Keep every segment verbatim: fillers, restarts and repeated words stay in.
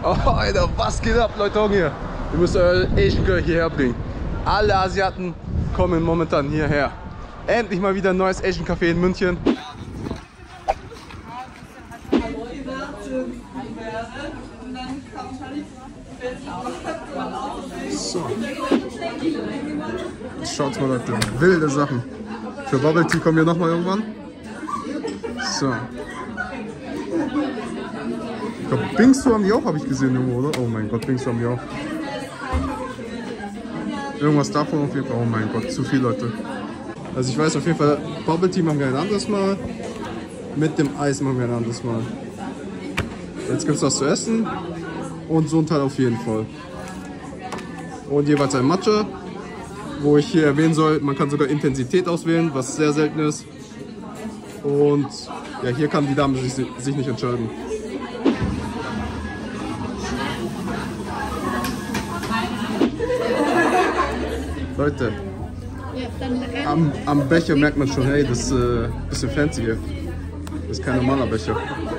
Oh, Alter, was geht ab, Leute hier? Ihr müsst euer Asian Girl hierher bringen. Alle Asiaten kommen momentan hierher. Endlich mal wieder ein neues Asian Café in München. So. Schaut mal, Leute, wilde Sachen. Für Bubble Tea kommen wir nochmal irgendwann. So. Ich glaube, Bingsu haben die auch, habe ich gesehen irgendwo, oder? Oh mein Gott, Bingsu haben die auch. Irgendwas davon auf jeden Fall. Oh mein Gott, zu viel, Leute. Also ich weiß auf jeden Fall, Bubble Tea machen wir ein anderes Mal. Mit dem Eis machen wir ein anderes Mal. Jetzt gibt es was zu essen. Und so ein Teil auf jeden Fall. Und jeweils ein Matcha. Wo ich hier erwähnen soll, man kann sogar Intensität auswählen, was sehr selten ist. Und ja, hier kann die Dame sich, sich nicht entscheiden. Leute, am, am Becher merkt man schon, hey, das ist ein äh, bisschen fancy hier. Das ist kein normaler Becher.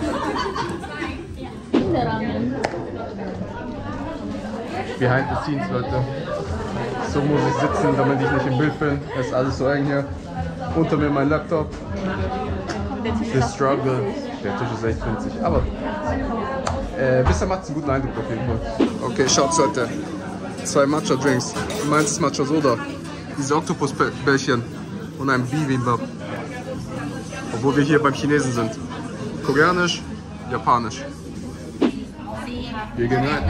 Behind the scenes, Leute. So muss ich sitzen, damit ich nicht im Bild bin. Es ist alles so eng hier. Unter mir mein Laptop. The struggle. Der Tisch ist echt winzig. Aber äh, bisher macht es einen guten Eindruck auf jeden Fall. Okay, schaut, Leute. Zwei Matcha-Drinks. Meins ist Matcha-Soda. Diese Oktopus-Bällchen. Und ein Bibimbap. Obwohl wir hier beim Chinesen sind. Koreanisch, Japanisch. Wir gehen rein.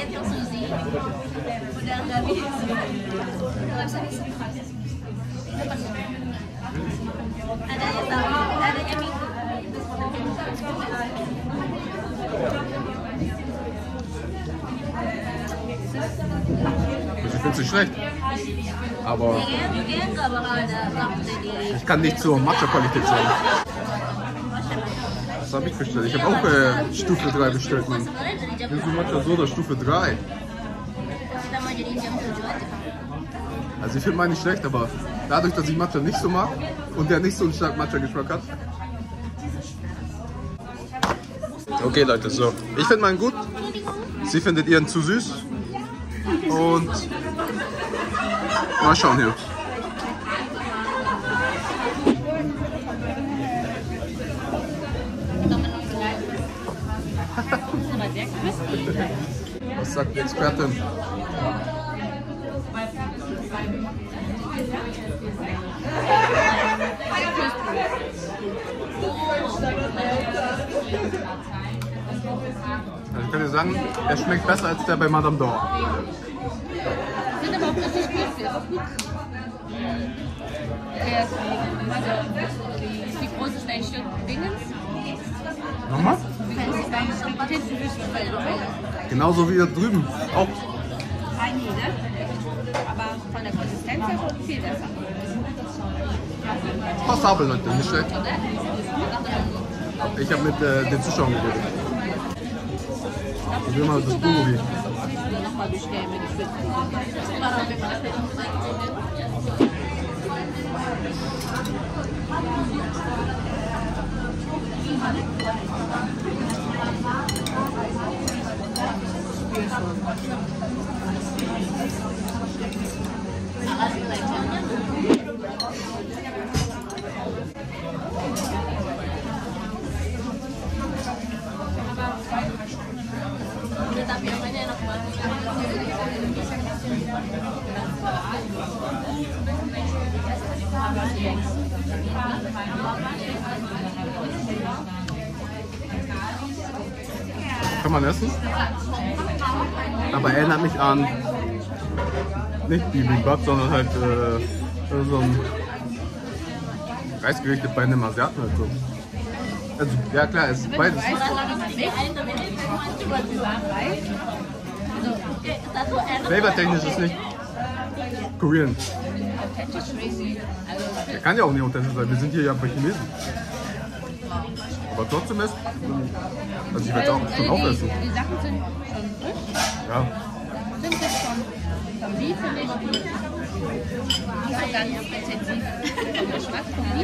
Ich finde es nicht schlecht, aber ich kann nicht zur Matcha-Qualität sagen. Was habe ich bestellt? Ich habe auch äh, Stufe drei bestellt, Mann. Bingsu Matcha Soda Stufe drei. Also ich finde meine nicht schlecht, aber dadurch, dass ich Matcha nicht so mag und der nicht so einen starken Matcha-Geschmack hat. Okay, Leute, so. Ich finde meinen gut. Sie findet ihren zu süß. Und mal schauen hier. Was sagt die Expertin? Also ich kann dir sagen, er schmeckt besser als der bei Madame d'Or. Sind aber auch richtig gut für. Wie groß ist dein Stück Dingens? Nochmal? Genauso wie da drüben. Auch. Tiny, ne? Aber von der Konsistenz her schon viel besser. Passabel, Leute, nicht schlecht. Ich habe mit äh, den Zuschauern geredet. Ich will mal das Bulgogi. Ich will nochmal bestellen, wenn ich will. Kann man essen? Aber erinnert mich an nicht Bibimbap, sondern halt äh, so ein Reisgericht bei einem Asiaten halt so. Also, ja klar, es ist beides. Flavortechnisch ist nicht Korean. Der kann ja auch nicht authentisch sein, wir sind hier ja bei Chinesen. Aber trotzdem ist, also ich werde es auch schon aufessen. Die Sachen sind schon frisch. Ja. Sind jetzt schon vom Wie, finde ich, nicht so ganz intensiv vom Geschmack vom Wie.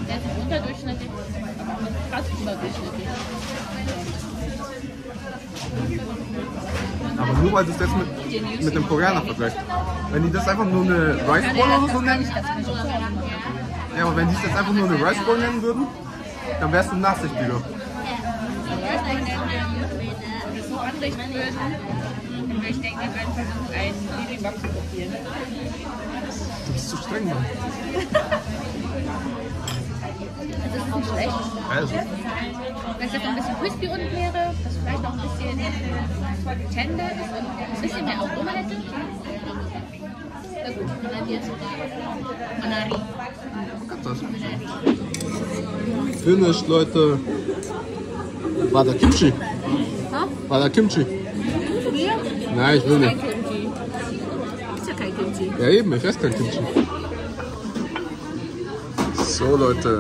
Der ist nicht unterdurchschnittlich, aber fast überdurchschnittlich. Aber nur weil du es jetzt mit, mit dem Koreaner vergleichst. Wenn die das einfach nur eine Rice Bowl oder so nennen. Ja, aber wenn die es jetzt einfach nur eine Rice Bowl nennen würden, dann wärst du nachsichtiger. Wenn wir so anrichten würden, dann würde ich denken, einfach ein Bibimbap zu kopieren. Du bist zu streng, Mann. Das ist nicht schlecht. Also. Wenn es jetzt ein bisschen crispy unten wäre, das vielleicht auch ein bisschen tender ist und ein bisschen mehr Aroma hätte. Ja gut, und dann jetzt Manari. Finished, Leute. War da Kimchi? Ha? War da Kimchi? Hier? Nein, ich will Kein nicht. Kimchi. Ist ja kein Kimchi. Ja eben, ich esse kein Kimchi. So, Leute.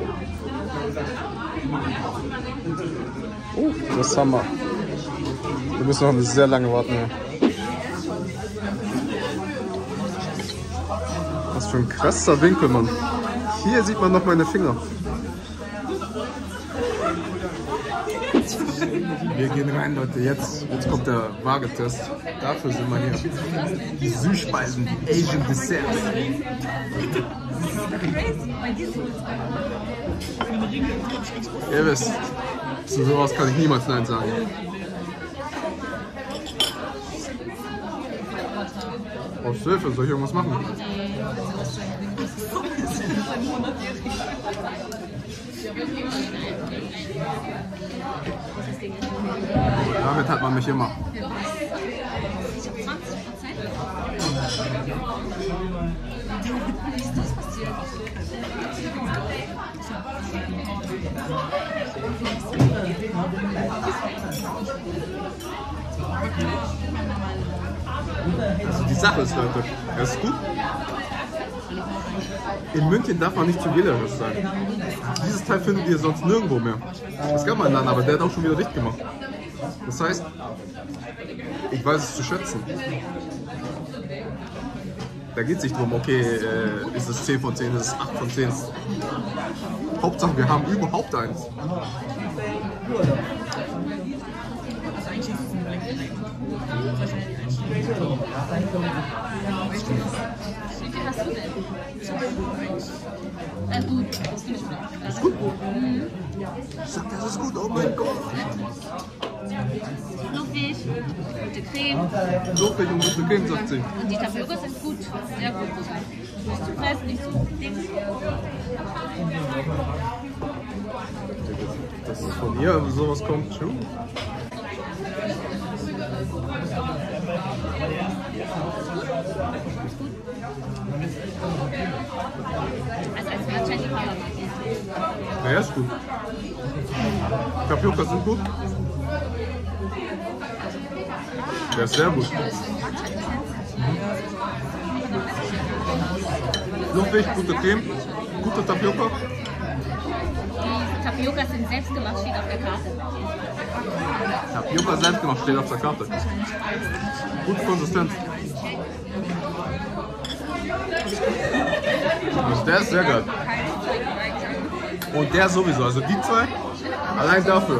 Oh, das haben wir. Wir müssen noch eine sehr lange warten. Ja. Was für ein krasser Winkel, Mann. Hier sieht man noch meine Finger. Wir gehen rein, Leute. Jetzt, jetzt kommt der Waagetest. Dafür sind wir hier. Die Süßspeisen, die Asian Desserts. Ihr wisst, zu sowas kann ich niemals Nein sagen. Aus Hilfe, soll ich irgendwas machen? Damit hat man mich immer. Also die Sache ist, Leute, das ist gut. In München darf man nicht zu wählerisch sein. Dieses Teil findet ihr sonst nirgendwo mehr. Es gab mal einen Laden, aber der hat auch schon wieder dicht gemacht. Das heißt, ich weiß es zu schätzen. Da geht es nicht darum, okay, äh, ist es zehn von zehn, ist es acht von zehn. Hauptsache, wir haben überhaupt eins. Wie viel hast du denn? Na gut. Ist gut. Mhm. Ich sag, das ist gut, oh mein Gott. Knuffig, gute Creme. Knuffig und gute Creme, sagt sie. Und die Tapioca sind gut, sehr gut sogar. Nicht zu pressen, nicht zu dick. Dass es von ihr sowas kommt, schon. Also als Matcha die Power. Ja, ist gut. Tapioca sind gut. Der ist sehr gut. Knuffig, gute Creme, gute Tapioca. Die Tapioca sind selbst gemacht, steht auf der Karte. Tapioca selbst gemacht, steht auf der Karte. Gute Konsistenz. Also der ist sehr geil. Und der sowieso, also die zwei, allein dafür.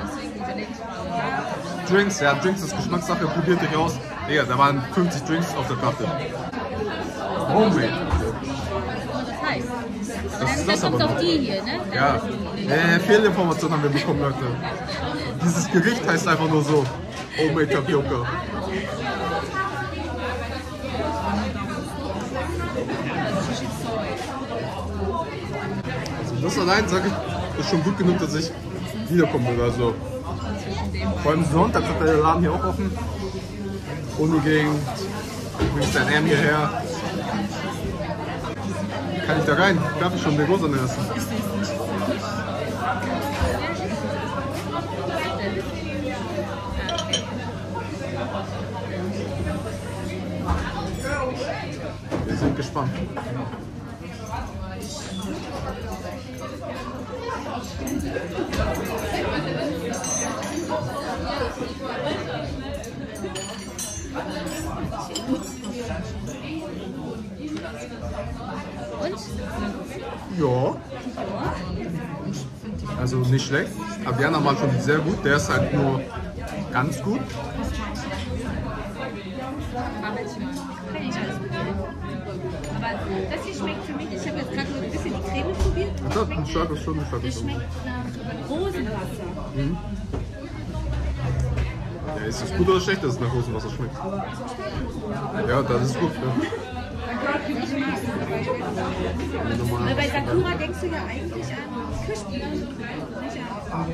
Drinks, ja, Drinks ist Geschmackssache, probiert euch aus. Digga, da waren fünfzig Drinks auf der Karte. Homemade. Das heißt, Das ist dann das kommt aber auf noch. die hier, ne? Ja, äh, Fehlinformationen haben wir bekommen, Leute. Dieses Gericht heißt einfach nur so. Homemade Tapioca. Also das allein, sage ich, ist schon gut genug, dass ich wiederkommen will. Also, vor allem Sonntag hat der Laden hier auch offen. Uni-Gegend, bringst dein M hierher. Kann ich da rein? Darf ich schon den Rosan essen? Wir sind gespannt. Und? Ja, Also nicht schlecht. Aviana war schon sehr gut. Der ist halt nur ganz gut. Aber das hier schmeckt für mich, ich habe jetzt gerade so ein bisschen die Creme probiert. Das ist ein starkes, schon ein starkes. Das schmeckt nach Rosenwasser. Mhm. Ja, ist das gut oder schlecht, dass es nach Rosenwasser schmeckt? Ja, das ist gut. Ja. Weil bei Sakura denkst du ja eigentlich an Kirschbier, nicht an.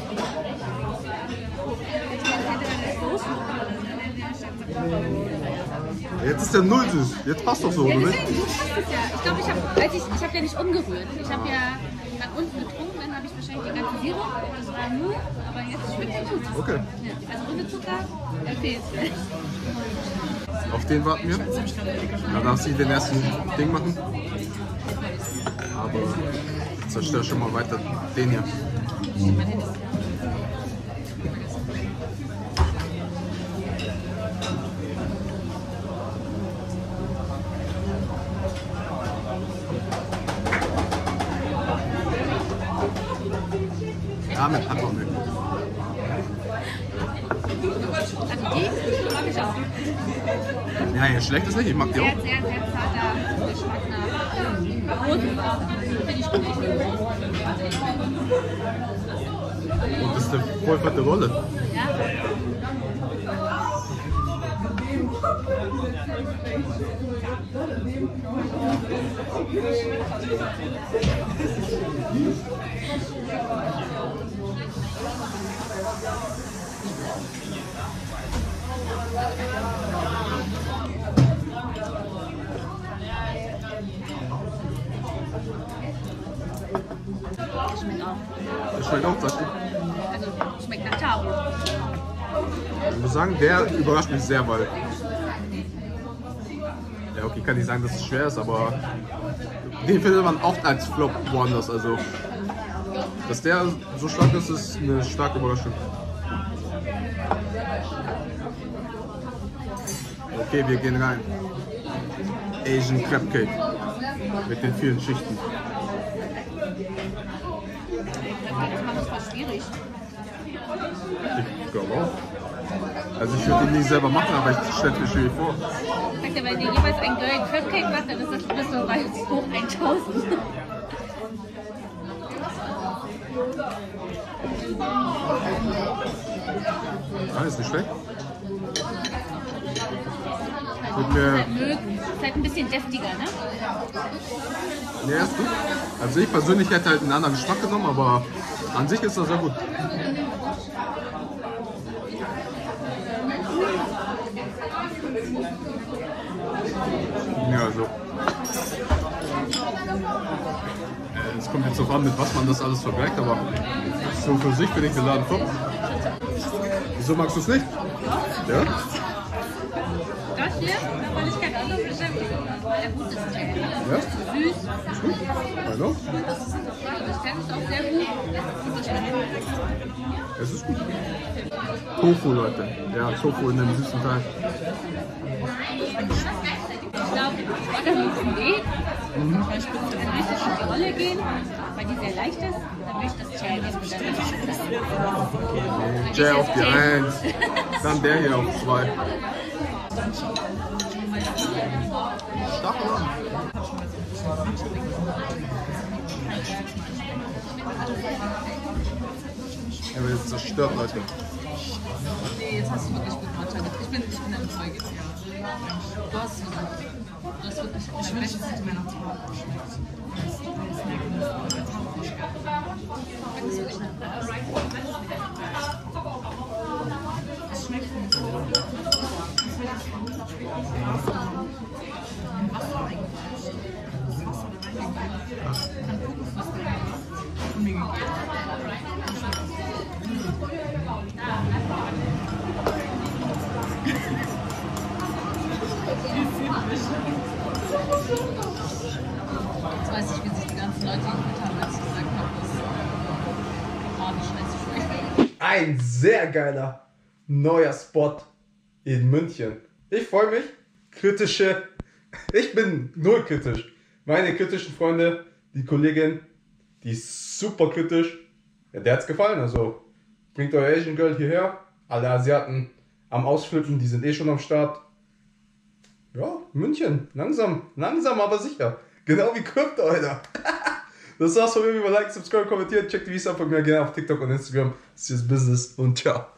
Jetzt ist der null süß. Jetzt passt doch so, Ja, oder deswegen, nicht? so passt es ja. Ich glaube, ich habe ich, ich hab ja nicht umgerührt. Ich habe ja nach unten getrunken, dann habe ich wahrscheinlich den ganzen Sirup. Das war nur, aber jetzt schmeckt es gut. Okay. Ja, also ohne Zucker empfehle ich. Auf den warten wir. Da darf sie den ersten Ding machen. Aber ich zerstöre schon mal weiter den hier. Ja, mit Hafermilch. Also die mag ich auch. Ja, ja, schlecht ist nicht, ich mag die auch. Sehr, sehr, sehr zarter Geschmack nach Rosenwasser. Finde ich gut. Und das ist eine voll fette Rolle. Ja. Das schmeckt auch. Das schmeckt auch, sagst du? Also schmeckt nach Taro. Ich muss sagen, der überrascht mich sehr, weil... Ja, okay, kann nicht sagen, dass es schwer ist, aber... Den findet man oft als Flop woanders, also... Dass der so stark ist, ist eine starke Überraschung. Okay, wir gehen rein. Asian Crab Cake. Mit den vielen Schichten. Das war schwierig. Ich glaube auch. Also ich würde den nicht selber machen, aber ich stelle mir schwierig vor. Sagt er, wenn ihr jeweils einen Girl Crab Cake macht, dann ist das bis so weit hoch tausend. Ah, ist nicht schlecht. Mit mir... Mögen. Ist halt ein bisschen deftiger, ne? Ja, ist gut. Also ich persönlich hätte halt einen anderen Geschmack genommen, aber an sich ist das sehr gut. Ja, also. Es kommt jetzt darauf an, mit was man das alles vergleicht, aber so für sich bin ich den Laden top. Wieso magst du es nicht? Ja? Das hier, da wollte ich keine andere Beschäftigung, weil er gut ist. Ja? Süß. Ist gut? Hallo? Das Fett ist auch sehr gut. Das schmeckt. Es ist gut. Tofu, Leute. Ja, Tofu in dem süßen Teil. Ich glaube, Buttermilch geht. Dann würde ich in die Rolle gehen, weil die sehr leicht ist. Dann würde ich das Chinese bestellen. Jay auf die eins. Dann der hier auf zwei. Stachel an. Er wird jetzt zerstört, Leute. Nee, jetzt hast du wirklich gut Matcha. Ich bin, ich bin eine Zeuge. Du hast es gesagt. Du hast wirklich. Ich wünsche, es hätte mir noch Tau geschmeckt. Es schmeckt nicht so. Es wird nicht gut. Wasser. Wasser eingefleischt. Das Wasser da reingefleischt. Dann Kokoswasser reingefleischt. Und mir gegeben. Jetzt weiß ich, wie sich die ganzen Leute gefühlt haben, als ich gesagt habe, dass ordentlich scheiße schmeckt. Ein sehr geiler neuer Spot in München. Ich freue mich. Kritische. Ich bin null kritisch. Meine kritischen Freunde, die Kollegin, die ist super kritisch. Ja, der hat's gefallen, also bringt euer Asian Girl hierher. Alle Asiaten am Ausflippen, die sind eh schon am Start. Ja, München, langsam, langsam, aber sicher. Genau wie Krypto, Alter. Das war's von mir, wie man like, subscribe, kommentiert, checkt die Videos ab von mir gerne auf TikTok und Instagram. Das ist Business und ciao.